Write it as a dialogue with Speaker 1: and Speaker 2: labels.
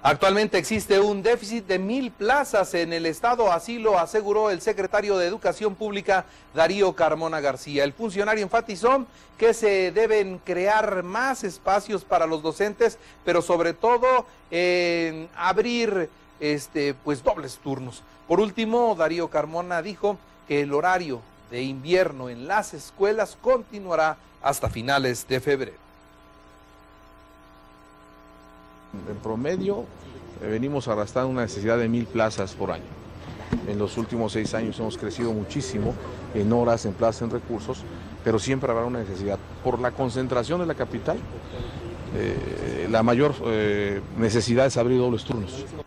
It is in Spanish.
Speaker 1: Actualmente existe un déficit de 1,000 plazas en el estado, así lo aseguró el secretario de Educación Pública, Darío Carmona García. El funcionario enfatizó que se deben crear más espacios para los docentes, pero sobre todo abrir pues dobles turnos. Por último, Darío Carmona dijo que el horario de invierno en las escuelas continuará hasta finales de febrero.
Speaker 2: En promedio venimos arrastrando una necesidad de 1,000 plazas por año. En los últimos 6 años hemos crecido muchísimo en horas, en plazas, en recursos, pero siempre habrá una necesidad. Por la concentración de la capital, la mayor necesidad es abrir dobles turnos.